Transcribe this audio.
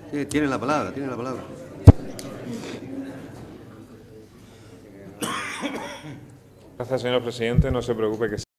Sí, tiene la palabra, tiene la palabra. Gracias, señor presidente. No se preocupe que